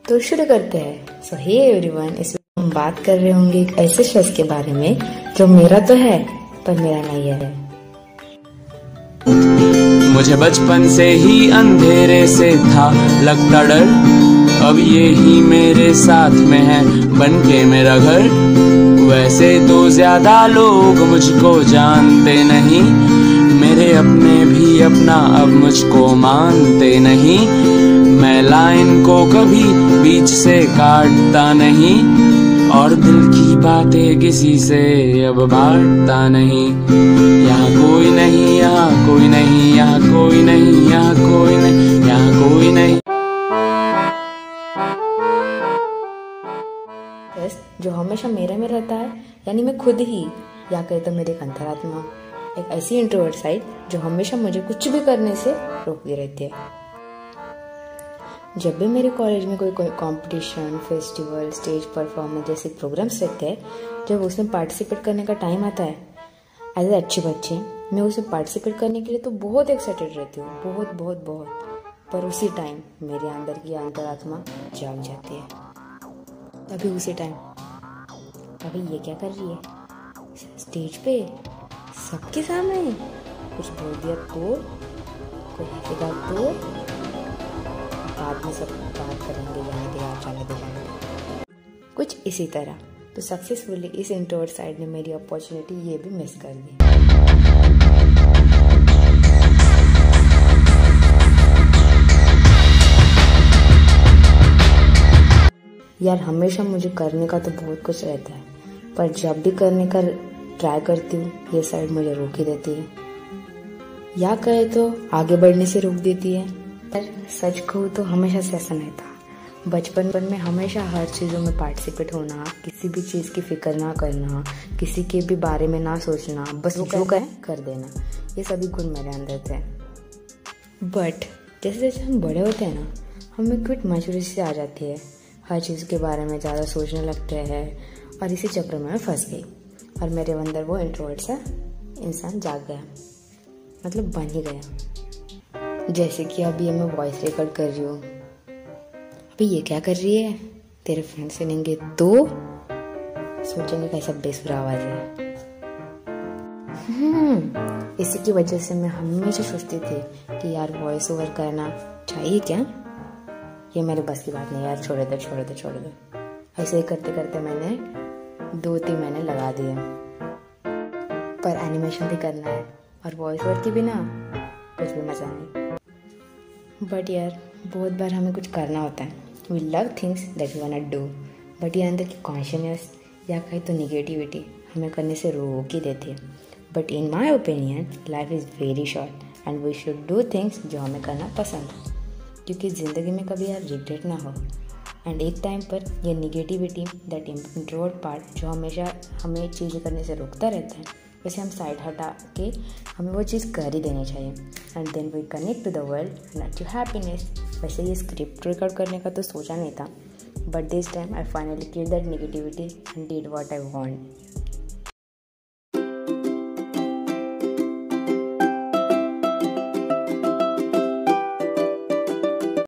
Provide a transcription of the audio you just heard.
तो शुरू करते हैं। सो हे एवरीवन, इसमें हम बात कर रहे होंगे एक ऐसे शख्स के बारे में जो मेरा तो है पर मेरा नहीं है। मुझे बचपन से ही अंधेरे से था लगता डर, अब ये ही मेरे साथ में है बनके मेरा घर। वैसे तो ज्यादा लोग मुझको जानते नहीं, मेरे अपने भी अपना अब मुझको मानते नहीं। मैं लाइन को कभी बीच से काटता नहीं, और दिल की बातें किसी से अब बांटता नहीं। यहाँ कोई नहीं, यहाँ कोई नहीं, यहाँ कोई नहीं, यहाँ कोई नहीं, यहाँ कोई नहीं। जो हमेशा मेरे में रहता है, यानी मैं खुद ही, या कहे तो मेरी एक अंतरात्मा, एक ऐसी इंट्रोवर्ट साइड जो हमेशा मुझे कुछ भी करने से रोकती रहती है। जब भी मेरे कॉलेज में कोई कंपटीशन, फेस्टिवल, स्टेज परफॉर्मेंस जैसे प्रोग्राम्स रहते हैं, जब उसमें पार्टिसिपेट करने का टाइम आता है, एज ए अच्छी बच्ची मैं उसमें पार्टिसिपेट करने के लिए तो बहुत एक्साइटेड रहती हूँ, बहुत बहुत बहुत। पर उसी टाइम मेरे अंदर की अंतरात्मा जाग जाती है। तभी उसी टाइम अभी ये क्या कर रही है स्टेज पे सबके सामने, कुछ बोल दिया तो, कोई हंसेगा तो, बाद में सब बात करेंगे, यहाँ दे आप जाने दे, कुछ इसी तरह। तो सक्सेसफुली इस इंट्रोवर्ट साइड ने मेरी अपॉर्चुनिटी ये भी मिस कर दी। यार हमेशा मुझे करने का तो बहुत कुछ रहता है, पर जब भी करने का ट्राई करती हूँ ये साइड मुझे रोक ही देती है, या कहे तो आगे बढ़ने से रोक देती है। पर सच कहूँ तो हमेशा से ऐसा नहीं था। बचपन में हमेशा हर चीज़ों में पार्टिसिपेट होना, किसी भी चीज़ की फिक्र ना करना, किसी के भी बारे में ना सोचना, बस जो कर देना, ये सभी गुण मेरे अंदर थे। बट जैसे जैसे हम बड़े होते हैं ना, हमें कुछ मैच्योरिटी आ जाती है, हर चीज़ के बारे में ज़्यादा सोचने लगते हैं, और इसी चक्कर में मैं फंस गई और मेरे अंदर वो इंट्रोवर्ट सा इंसान जाग गया, मतलब बन ही गया। जैसे कि अभी मैं वॉइस रिकॉर्ड कर रही हूँ, अभी ये क्या कर रही है, तेरे फ्रेंड सुनेंगे तो सोचेंगे कैसा बेसुरा आवाज़ है। इसी की वजह से मैं हमेशा सोचती थी कि यार वॉइस ओवर करना चाहिए क्या, ये मेरे बस की बात नहीं यार, छोड़ दो। ऐसे ही करते करते मैंने 2-3 महीने लगा दिए। पर एनिमेशन भी करना है और वॉइस ओवर की भी ना कुछ भी मजा नहीं। बट यार बहुत बार हमें कुछ करना होता है, we love things that we want to do, but ये अंदर की कॉन्शियसनेस या कहीं तो निगेटिविटी हमें करने से रोक ही देती है। But in my opinion life is very short and we should do things जो हमें करना पसंद हो, क्योंकि ज़िंदगी में कभी यार रिग्रेट ना हो। एंड एक टाइम पर ये निगेटिविटी, दैट इंट्रोवर्ट पार्ट जो हमेशा हमें चीज़ें करने से रोकता रहता है, वैसे हम साइड हटा के हमें वो चीज़ कर ही देनी चाहिए। And then we connect to the world and achieve happiness. वैसे ये स्क्रिप्ट रिकॉर्ड करने का तो सोचा नहीं था, but this time I finally killed that negativity and did what I want.